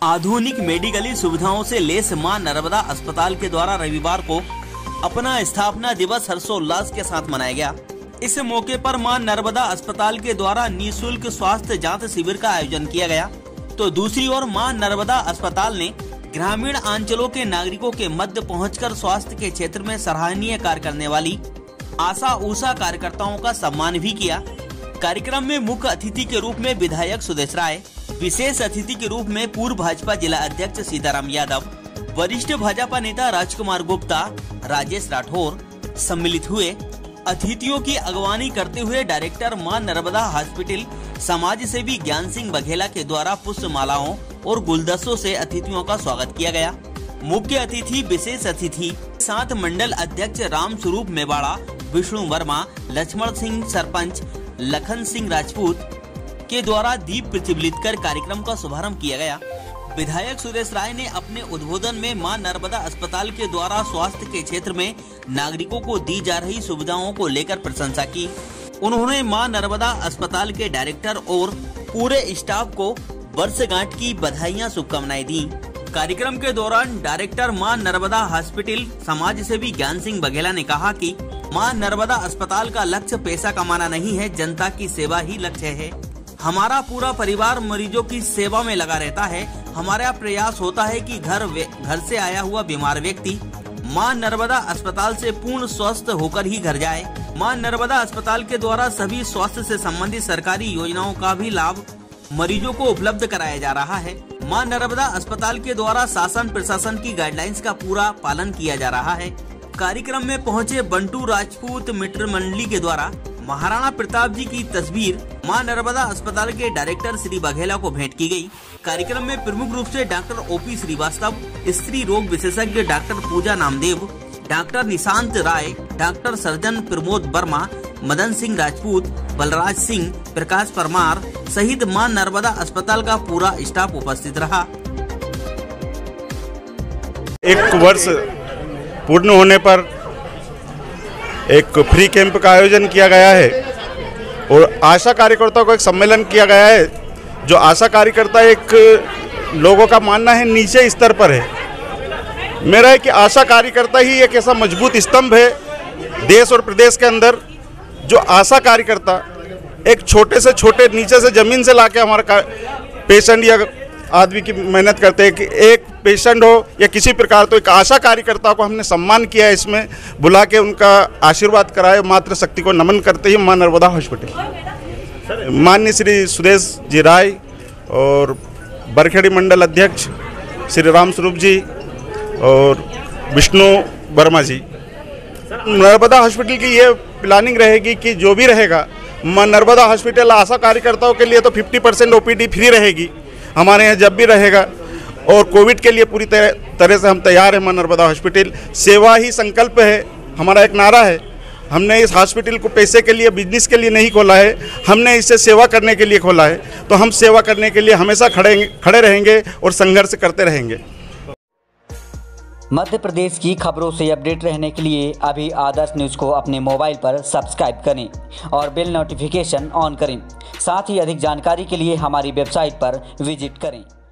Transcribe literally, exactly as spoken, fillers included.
आधुनिक मेडिकली सुविधाओं से लेस मां नर्मदा अस्पताल के द्वारा रविवार को अपना स्थापना दिवस हर्षोल्लास के साथ मनाया गया। इस मौके पर मां नर्मदा अस्पताल के द्वारा निःशुल्क स्वास्थ्य जांच शिविर का आयोजन किया गया। तो दूसरी ओर मां नर्मदा अस्पताल ने ग्रामीण अंचलों के नागरिकों के मध्य पहुंचकर स्वास्थ्य के क्षेत्र में सराहनीय कार्य करने वाली आशा ऊषा कार्यकर्ताओं का सम्मान भी किया। कार्यक्रम में मुख्य अतिथि के रूप में विधायक सुदेश राय, विशेष अतिथि के रूप में पूर्व भाजपा जिला अध्यक्ष सीताराम यादव, वरिष्ठ भाजपा नेता राजकुमार गुप्ता, राजेश राठौर सम्मिलित हुए। अतिथियों की अगवानी करते हुए डायरेक्टर मां नर्मदा हॉस्पिटल समाज सेवी ज्ञान सिंह बघेला के द्वारा पुष्प मालाओं और गुलदस्तों से अतिथियों का स्वागत किया गया। मुख्य अतिथि विशेष अतिथि साथ मंडल अध्यक्ष राम स्वरूप मेवाड़ा, विष्णु वर्मा, लक्ष्मण सिंह सरपंच, लखन सिंह राजपूत के द्वारा दीप प्रज्वलित कर कार्यक्रम का शुभारंभ किया गया। विधायक सुदेश राय ने अपने उद्बोधन में मां नर्मदा अस्पताल के द्वारा स्वास्थ्य के क्षेत्र में नागरिकों को दी जा रही सुविधाओं को लेकर प्रशंसा की। उन्होंने मां नर्मदा अस्पताल के डायरेक्टर और पूरे स्टाफ को वर्षगांठ की बधाइयां शुभकामनाएं दी। कार्यक्रम के दौरान डायरेक्टर मां नर्मदा हॉस्पिटल समाज सेवी ज्ञान सिंह बघेला ने कहा कि मां नर्मदा अस्पताल का लक्ष्य पैसा कमाना नहीं है, जनता की सेवा ही लक्ष्य है। हमारा पूरा परिवार मरीजों की सेवा में लगा रहता है। हमारा प्रयास होता है कि घर घर से आया हुआ बीमार व्यक्ति मां नर्मदा अस्पताल से पूर्ण स्वस्थ होकर ही घर जाए। मां नर्मदा अस्पताल के द्वारा सभी स्वास्थ्य से संबंधित सरकारी योजनाओं का भी लाभ मरीजों को उपलब्ध कराया जा रहा है। मां नर्मदा अस्पताल के द्वारा शासन प्रशासन की गाइडलाइंस का पूरा पालन किया जा रहा है। कार्यक्रम में पहुंचे बंटू राजपूत मित्र मंडली के द्वारा महाराणा प्रताप जी की तस्वीर मां नर्मदा अस्पताल के डायरेक्टर श्री बघेला को भेंट की गई। कार्यक्रम में प्रमुख रूप से डॉक्टर ओपी श्रीवास्तव, स्त्री रोग विशेषज्ञ doctor Pooja Namdev, doctor Nishant Rai, doctor surgeon Pramod Verma, Madan Singh Rajput, Balraj Singh, Prakash Parmar सहित मां नर्मदा अस्पताल का पूरा स्टाफ उपस्थित रहा। एक वर्ष पूर्ण होने पर एक फ्री कैंप का आयोजन किया गया है और आशा कार्यकर्ताओं का एक सम्मेलन किया गया है। जो आशा कार्यकर्ता एक लोगों का मानना है नीचे स्तर पर है। मेरा है कि आशा कार्यकर्ता ही एक ऐसा मजबूत स्तंभ है देश और प्रदेश के अंदर, जो आशा कार्यकर्ता एक छोटे से छोटे नीचे से ज़मीन से लाके हमारा पेशेंट या आदमी की मेहनत करते हैं कि एक पेशेंट हो या किसी प्रकार, तो एक आशा कार्यकर्ता को हमने सम्मान किया है, इसमें बुला के उनका आशीर्वाद कराए। मातृ शक्ति को नमन करते ही मां नर्मदा हॉस्पिटल माननीय श्री सुदेश जी राय और बरखेड़ी मंडल अध्यक्ष श्री राम स्वरूप जी और विष्णु वर्मा जी, नर्मदा हॉस्पिटल की ये प्लानिंग रहेगी कि जो भी रहेगा मां नर्मदा हॉस्पिटल आशा कार्यकर्ताओं के लिए तो पचास परसेंट ओपीडी फ्री रहेगी हमारे यहाँ जब भी रहेगा, और कोविड के लिए पूरी तरह से हम तैयार हैं। मां नर्मदा हॉस्पिटल सेवा ही संकल्प है, हमारा एक नारा है। हमने इस हॉस्पिटल को पैसे के लिए, बिजनेस के लिए नहीं खोला है, हमने इसे सेवा करने के लिए खोला है। तो हम सेवा करने के लिए हमेशा खड़े खड़े रहेंगे और संघर्ष करते रहेंगे। मध्य प्रदेश की खबरों से अपडेट रहने के लिए अभी आदर्श न्यूज़ को अपने मोबाइल पर सब्सक्राइब करें और बेल नोटिफिकेशन ऑन करें। साथ ही अधिक जानकारी के लिए हमारी वेबसाइट पर विजिट करें।